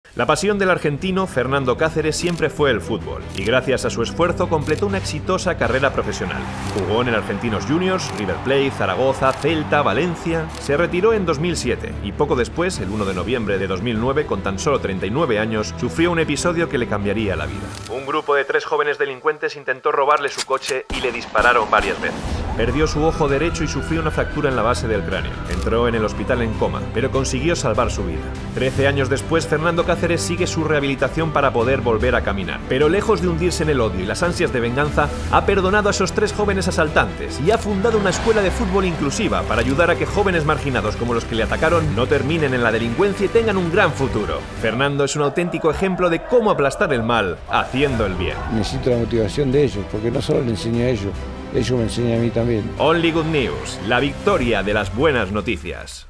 La pasión del argentino Fernando Cáceres siempre fue el fútbol, y gracias a su esfuerzo completó una exitosa carrera profesional. Jugó en el Argentinos Juniors, River Plate, Zaragoza, Celta, Valencia. Se retiró en 2007 y poco después, el 1 de noviembre de 2009, con tan solo 39 años, sufrió un episodio que le cambiaría la vida. Un grupo de 3 jóvenes delincuentes intentó robarle su coche y le dispararon varias veces. Perdió su ojo derecho y sufrió una fractura en la base del cráneo. Entró en el hospital en coma, pero consiguió salvar su vida. 13 años después, Fernando Cáceres sigue su rehabilitación para poder volver a caminar. Pero lejos de hundirse en el odio y las ansias de venganza, ha perdonado a esos 3 jóvenes asaltantes y ha fundado una escuela de fútbol inclusiva para ayudar a que jóvenes marginados como los que le atacaron no terminen en la delincuencia y tengan un gran futuro. Fernando es un auténtico ejemplo de cómo aplastar el mal haciendo el bien. Necesito la motivación de ellos, porque no solo le enseño a ellos me enseñan a mí también. Only Good News, la victoria de las buenas noticias.